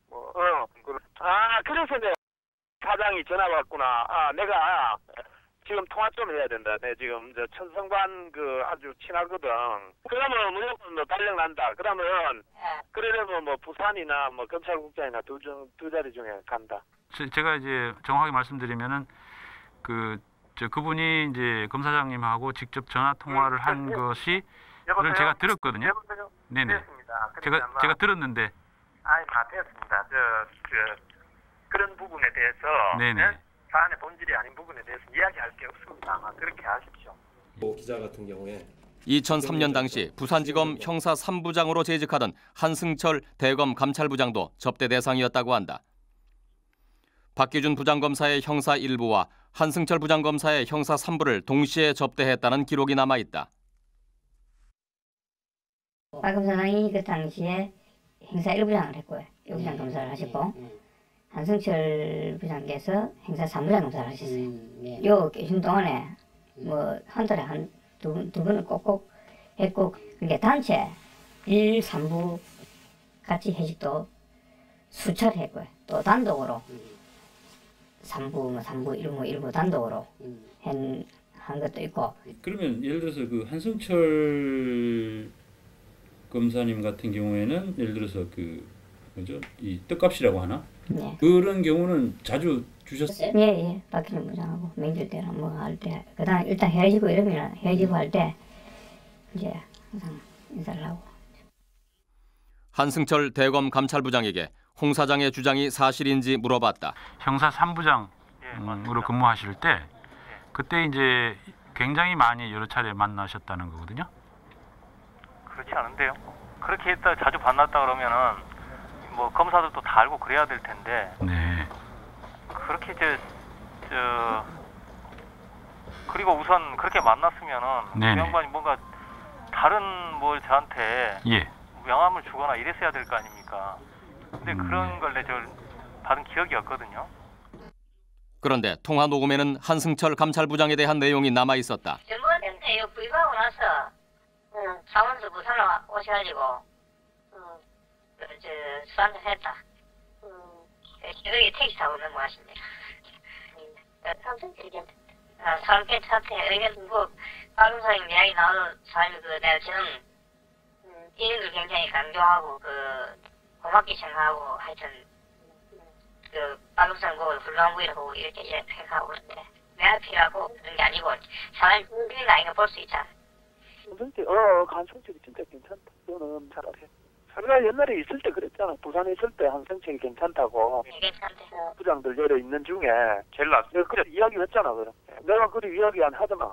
그래서 내 사장이 전화 왔구나. 내가 지금 통화 좀 해야 된다. 내 지금 천성관 아주 친하거든. 그러면 무조건 발령 난다. 그러면 그러려면 뭐 부산이나 뭐 검찰국장이나 두 자리 중에 간다. 제가 이제 정확하게 말씀드리면은 그분이 이제 검사장님하고 직접 전화 통화를 한 것이 제가 들었거든요. 네네. 됐습니다. 그러니까 제가 들었는데. 아니 다 됐습니다. 그런 부분에 대해서 네네. 사안의 본질이 아닌 부분에 대해서 이야기할 게 없습니다. 아마 그렇게 하십시오. 기자 같은 경우에 2003년 당시 부산지검 형사 3부장으로 재직하던 한승철 대검 감찰부장도 접대 대상이었다고 한다. 박기준 부장검사의 형사 1부와 한승철 부장검사의 형사 3부를 동시에 접대했다는 기록이 남아있다. 박 검사장이 그 당시에 행사 1부장을 했고요. 1부장 검사를 하셨고 한승철 부장께서 행사 3부장 검사를 하셨어요. 요 계신 동안에 뭐 한 달에 두 번을 꼭꼭 했고 그게 단체 1, 3부 같이 회식도 수차례 했고요. 또 단독으로 3부, 3부, 1부 단독으로 한 것도 있고. 그러면 예를 들어서 그 한승철 검사님 같은 경우에는 예를 들어서 뭐죠? 이 떡값이라고 하나? 네. 그런 경우는 자주 주셨어요? 예. 박기준 부장하고 명절 때나 뭐 할 때, 그다음 일단 헤어지고 이러면 헤어지고 할 때 이제 항상 인사를 하고. 한승철 대검 감찰부장에게 홍 사장의 주장이 사실인지 물어봤다. 형사 3부장으로 근무하실 때 그때 이제 굉장히 많이 여러 차례 만나셨다는 거거든요. 그렇지 않은데요. 그렇게 했다 자주 만났다 그러면은 뭐 검사들도 다 알고 그래야 될 텐데. 네. 그렇게 그리고 우선 그렇게 만났으면은 그 양반이 뭔가 다른 뭘 저한테 명함을 주거나 이랬어야 될 거 아닙니까? 근데 그런 걸 받은 기억이 없거든요. 그런데 통화 녹음에는 한승철 감찰부장에 대한 내용이 남아 있었다. 전부한테 이거 부임하고 나서 창원에서 부산을 오셔가지고 술 한잔 했다. 여기 택시 타고 넘어가십니다. 사람 괜찮대. 이게 뭐 박검사님 이야기 나와도 사실 내가 저는 이런 걸 굉장히 강조하고 고맙게 생각하고 하여튼 박검사님 보고 훌륭한 분이라고 이렇게 생각하고 그런데 내 앞이라고 그런 게 아니고 사람이 그런 거 아닌가 볼 수 있잖아. 한승철이 진짜 괜찮다. 너는 잘해. 우리가 옛날에 있을 때 그랬잖아. 부산에 있을 때 한승철이 괜찮다고. 괜찮대. 부장들 여러 있는 중에 제일 낫어. 그래 이야기했잖아. 그래. 내가 그리 이야기 안 하더만.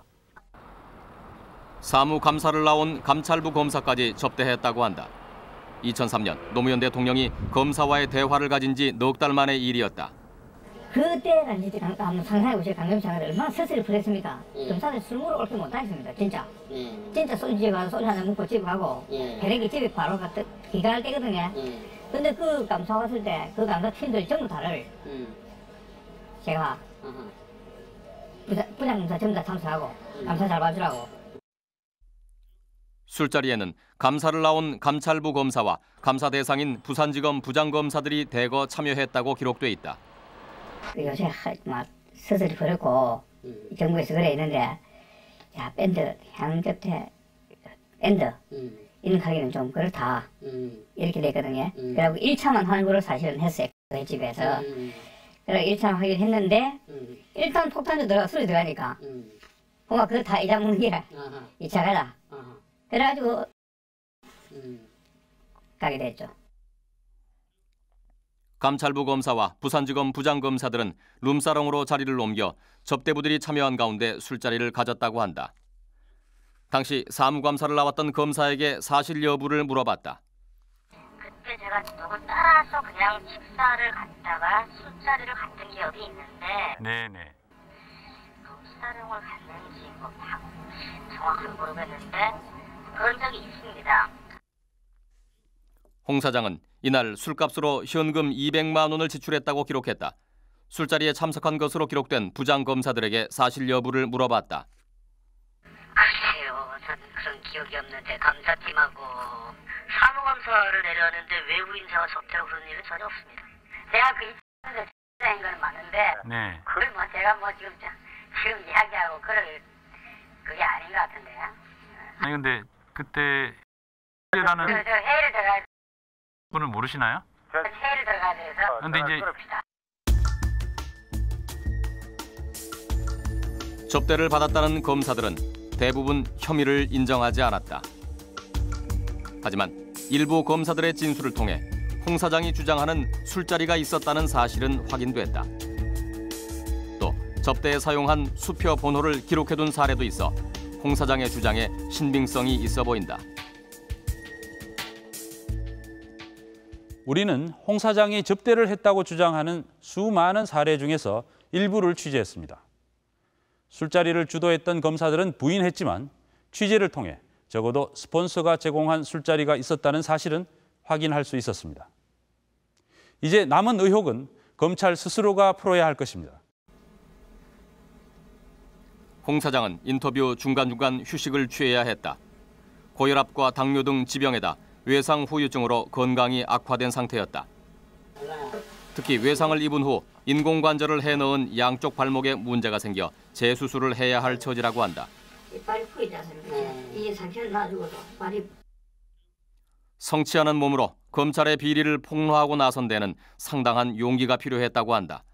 사무감사를 나온 감찰부 검사까지 접대했다고 한다. 2003년 노무현 대통령이 검사와의 대화를 가진 지 넉 달 만의 일이었다. 그때 당시 한번 상상해보세요. 강경찰을 얼마나 스스로 풀렸습니까? 검사들 술 먹으러 올 게 못하겠습니다. 진짜. 진짜 소주집에 가서 소주 한잔 먹고 집에 가고 배랭이 집에 바로 갔다 기가할 때거든요. 근데 그 감사 왔을 때 그 감사 팀들 전부 다를 제가 부장검사 전부 다 참석하고 감사 잘 봐주라고. 술자리에는 감사를 나온 감찰부 검사와 감사 대상인 부산지검 부장검사들이 대거 참여했다고 기록돼 있다. 요새 막 스스로 버렸고 정부에서 그래 있는데 야 밴드 향접대 밴드 이런 하기는 좀 그렇다 이렇게 됐거든요. 그래갖고 1차만 하는 거를 사실은 했어요. 그 집에서. 그래서 1차 하긴 했는데 일단 폭탄도 들어가 술이 들어가니까 뭔가 그거 다 잊어먹는 게 2차 가자. 그래가지고 가게 됐죠. 감찰부 검사와 부산지검 부장검사들은 룸사롱으로 자리를 옮겨 접대부들이 참여한 가운데 술자리를 가졌다고 한다. 당시 사무감사를 나왔던 검사에게 사실 여부를 물어봤다. 그때 제가 누구 따라서 그냥 식사를 갔다가 술자리를 갔던 기억이 있는데 네네. 룸사롱을 갔는지 뭐 정확하게 모르겠는데 그런 적이 있습니다. 홍 사장은 이날 술값으로 현금 200만 원을 지출했다고 기록했다. 술자리에 참석한 것으로 기록된 부장검사들에게 사실 여부를 물어봤다. 글쎄요, 전 그런 기억이 없는데 감사팀하고 사무감사를 내려왔는데 외부 인사가 접대하고 그런 일은 전혀 없습니다. 제가 그 입장에서 인 건 맞는데 그걸 뭐 제가 뭐 지금 이야기하고 그게 아닌 것 같은데요. 아니 근데 그때 라는 저 회의를 들어가야 분을 모르시나요? 회의를 들어가야 돼서 근데 이제 접대를 받았다는 검사들은 대부분 혐의를 인정하지 않았다. 하지만 일부 검사들의 진술을 통해 홍 사장이 주장하는 술자리가 있었다는 사실은 확인됐다. 또 접대에 사용한 수표 번호를 기록해둔 사례도 있어 홍 사장의 주장에 신빙성이 있어 보인다. 우리는 홍 사장이 접대를 했다고 주장하는 수많은 사례 중에서 일부를 취재했습니다. 술자리를 주도했던 검사들은 부인했지만 취재를 통해 적어도 스폰서가 제공한 술자리가 있었다는 사실은 확인할 수 있었습니다. 이제 남은 의혹은 검찰 스스로가 풀어야 할 것입니다. 홍 사장은 인터뷰 중간중간 휴식을 취해야 했다. 고혈압과 당뇨 등 지병에다 외상 후유증으로 건강이 악화된 상태였다. 특히 외상을 입은 후 인공관절을 해넣은 양쪽 발목에 문제가 생겨 재수술을 해야 할 처지라고 한다. 발이 풀리지 않습니까? 이 상태를 놔두고도 발이 성치 않은 몸으로 검찰의 비리를 폭로하고 나선 데는 상당한 용기가 필요했다고 한다.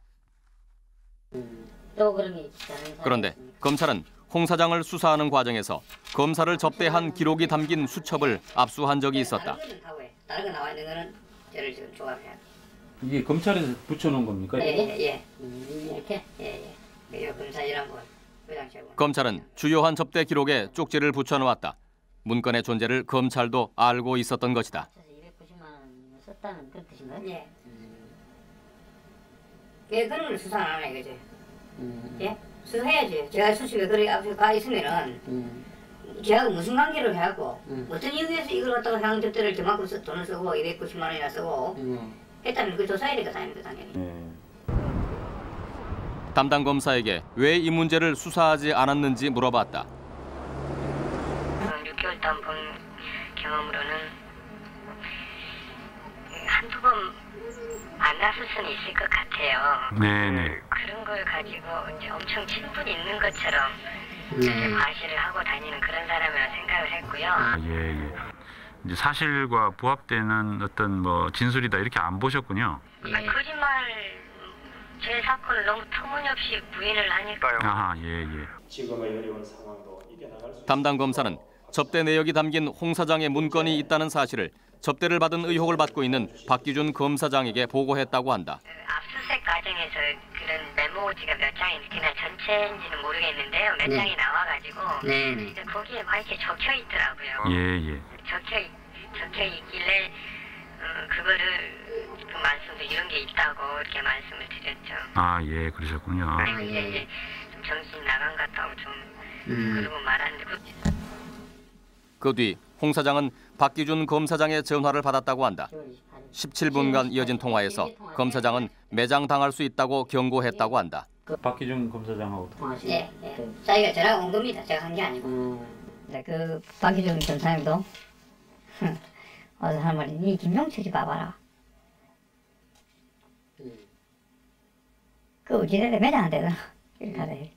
또 그런 게 그런데 검찰은 홍 사장을 수사하는 과정에서 검사를 접대한 기록이 담긴 수첩을 압수한 적이 있었다. 다른 거 나와 있는 거는 저를 지금 조합해야 돼. 이게 검찰에서 붙여놓은 겁니까? 예. 이렇게? 예. 검사이란 거. 검찰은 주요한 접대 기록에 쪽지를 붙여놓았다. 문건의 존재를 검찰도 알고 있었던 것이다. 290만 원 썼다는 그런 뜻인가요? 예. 왜 그런 걸 수사 안 하나 이거지? 예? 수사해야지. 제가 수습에 그렇게 앞서 가 있으면은 제가 무슨 관계를 해갖고 어떤 이유에서 이걸 갖다가 향 접대를 저만큼 돈을 쓰고 290만 원이나 쓰고 했다면 그 조사해야 될 거 아닙니까 당연히. 담당 검사에게 왜 이 문제를 수사하지 않았는지 물어봤다. 6개월 동안 본 경험으로는 한두 번 만났을 수는 있을 것 같아요. 네네. 그런 걸 가지고 이제 엄청 친분이 있는 것처럼 과시를 하고 다니는 그런 사람이라 생각을 했고요. 예. 이제 사실과 부합되는 어떤 뭐 진술이다 이렇게 안 보셨군요. 거짓말 제 사건을 너무 터무니없이 부인을 하니까요. 아하, 예. 지금의 어려운 상황도 이겨나갈 수 담당 검사는 접대 내역이 담긴 홍 사장의 문건이 있다는 사실을 접대를 받은 의혹을 받고 있는 박기준 검사장에게 보고했다고 한다. 압수수색 과정에서 그런 메모지가 몇 장이 그냥 전체인지는 모르겠는데요. 몇 장이 나와가지고 이제 거기에 막 이렇게 적혀 있더라고요. 예. 적혀 있길래 그거를 그 말씀도 이런 게 있다고 이렇게 말씀을 드렸죠. 아, 예, 그러셨군요. 그리고 이제 좀 정신이 나간 것 같다고 좀 그러고 말았는데 그 뒤 홍 사장은 박기준 검사장의 전화를 받았다고 한다. 17분간 이어진 통화에서 검사장은 매장당할 수 있다고 경고했다고 한다. 박기준 검사장하고 통화하신 예. 자기가 전화가 온 겁니다. 제가 한 게 아니고. 그 박기준 검사장도 와서 하는 말이 니 김용철이 봐봐라. 그 어찌됐든 매장 안 되더라. 이렇게 하래.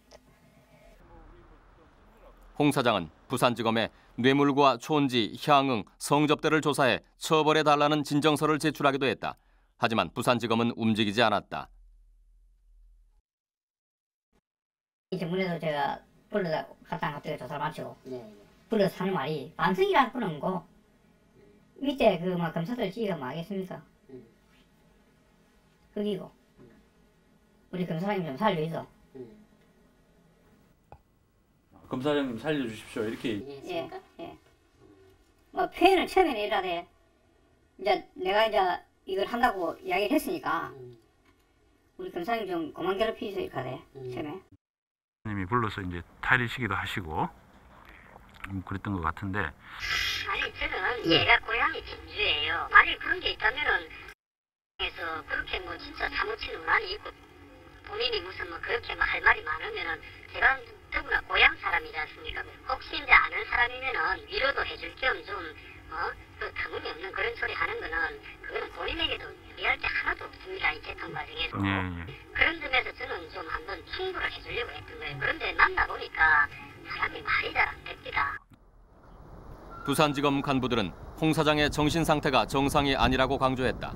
홍 사장은 부산지검에 뇌물과 촌지, 향응, 성접대를 조사해 처벌해달라는 진정서를 제출하기도 했다. 하지만 부산지검은 움직이지 않았다. 이 전문에서 제가 불러다 갔다 조사를 마치고 불러서 하는 말이 반성이라는 건 없고 밑에 그 막 검사들 지휘가 뭐 하겠습니까? 거기고 우리 검사장님 좀 살려줘. 검사장님 살려주십시오 이렇게. 예. 뭐 표현은 처음에는 이러되 이제 내가 이제 이걸 한다고 이야기를 했으니까 우리 검사님 좀 그만 괴롭히세요 이렇게 하대 처음에. 님이 불러서 이제 탈의시기도 하시고 그랬던 것 같은데. 아니 저는 얘가 고향이 진주예요. 만약 그런 게 있다면은 에서 그렇게 뭐 진짜 사무치는 많이 있고 본인이 무슨 뭐 그렇게 뭐 할 말이 많으면은 제가 더구나 고향 사람이지 않습니까? 혹시 이제 아는 사람이면은 위로도 해줄 겸 좀 또 터무니없는 그런 소리 하는 거는 그거는 본인에게도 유리할 게 하나도 없습니다. 이 재판 과정에서. 그런 점에서 저는 좀 한번 충고를 해주려고 했던 거예요. 그런데 만나보니까 사람이 말이 잘 안 됩니다. 부산지검 간부들은 홍 사장의 정신 상태가 정상이 아니라고 강조했다.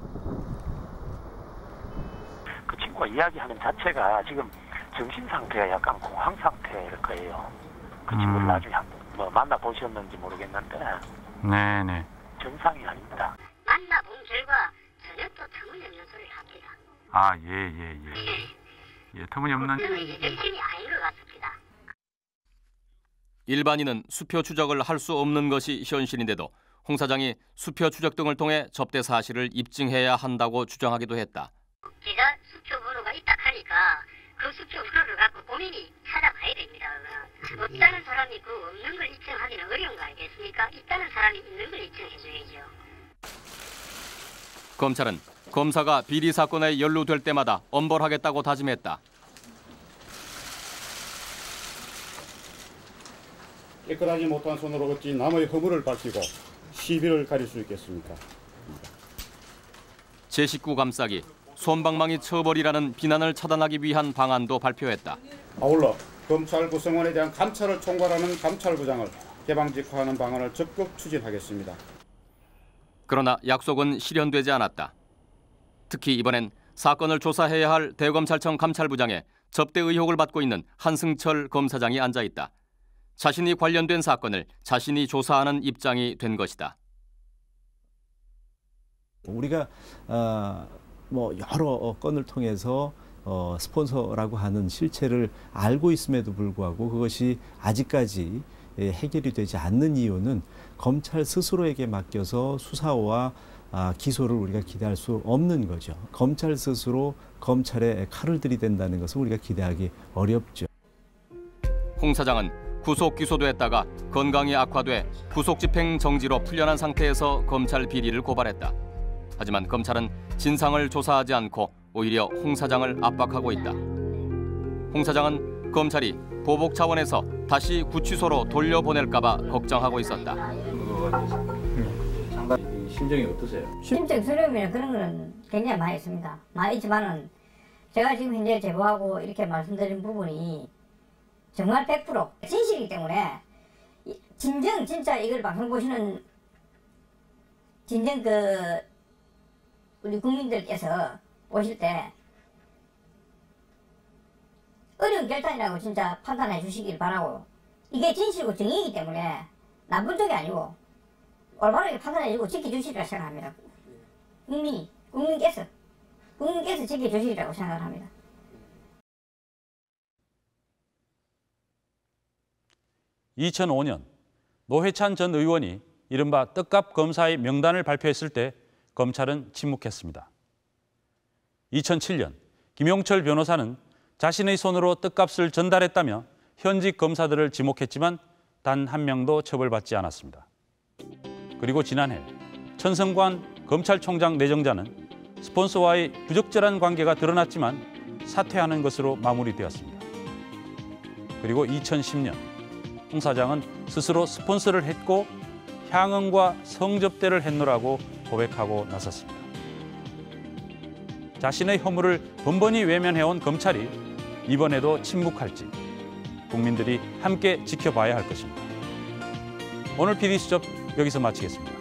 그 친구가 이야기하는 자체가 지금 정신 상태가 약간 공황 상태일 거예요. 그 친구를 나중에 한번 뭐 만나 보셨는지 모르겠는데 네네. 정상이 아닙니다. 만나본 결과 전혀 또 터무니없는 소리를 합니다. 아, 예, 터무니없는. 저는 이제 느낌이 아닌 것 같습니다. 일반인은 수표 추적을 할 수 없는 것이 현실인데도 홍 사장이 수표 추적 등을 통해 접대 사실을 입증해야 한다고 주장하기도 했다. 제가 수표 번호가 있다 하니까 그 수표 번호를 갖고 본인이 찾아봐야 됩니다. 없다는 사람이 있고 없는 걸 입증하기는 어려운 거 아니겠습니까? 있다는 사람이 있는 걸 입증해줘야죠. 검찰은 검사가 비리 사건에 연루될 때마다 엄벌하겠다고 다짐했다. 깨끗하지 못한 손으로 어찌 남의 허물을 밝히고 시비를 가릴 수 있겠습니까? 제19 감싸기, 솜방망이 처벌이라는 비난을 차단하기 위한 방안도 발표했다. 아울러 검찰 구성원에 대한 감찰을 총괄하는 감찰부장을 개방직화하는 방안을 적극 추진하겠습니다. 그러나 약속은 실현되지 않았다. 특히 이번엔 사건을 조사해야 할 대검찰청 감찰부장에 접대 의혹을 받고 있는 한승철 검사장이 앉아있다. 자신이 관련된 사건을 자신이 조사하는 입장이 된 것이다. 우리가 여러 건을 통해서 스폰서라고 하는 실체를 알고 있음에도 불구하고 그것이 아직까지 해결이 되지 않는 이유는 검찰 스스로에게 맡겨서 수사와 기소를 우리가 기대할 수 없는 거죠. 검찰 스스로 검찰에 칼을 들이댄다는 것은 우리가 기대하기 어렵죠. 홍 사장은 구속 기소됐다가 건강이 악화돼 구속 집행 정지로 풀려난 상태에서 검찰 비리를 고발했다. 하지만 검찰은 진상을 조사하지 않고 오히려 홍 사장을 압박하고 있다. 홍 사장은 검찰이 보복 차원에서 다시 구치소로 돌려보낼까 봐 걱정하고 있었다. 상당히 심정이 어떠세요? 심적 두려움이나 그런 거는 굉장히 많이 있습니다. 많이 있지만은 제가 지금 현재 제보하고 이렇게 말씀드린 부분이 정말 100% 진실이기 때문에 진짜 이걸 방송 보시는 진정 우리 국민들께서 보실 때 어려운 결단이라고 진짜 판단해 주시길 바라고, 이게 진실이고 정의이기 때문에 나쁜 쪽이 아니고 올바르게 판단해 주고 지켜주시리라 생각합니다. 국민께서 지켜주시리라고 생각을 합니다. (2005년) 노회찬 전 의원이 이른바 떡값 검사의 명단을 발표했을 때 검찰은 침묵했습니다. 2007년 김용철 변호사는 자신의 손으로 떡값을 전달했다며 현직 검사들을 지목했지만 단 한 명도 처벌받지 않았습니다. 그리고 지난해 천성관 검찰총장 내정자는 스폰서와의 부적절한 관계가 드러났지만 사퇴하는 것으로 마무리되었습니다. 그리고 2010년 홍 사장은 스스로 스폰서를 했고 향응과 성접대를 했노라고 고백하고 나섰습니다. 자신의 허물을 번번이 외면해온 검찰이 이번에도 침묵할지 국민들이 함께 지켜봐야 할 것입니다. 오늘 PD수첩 여기서 마치겠습니다.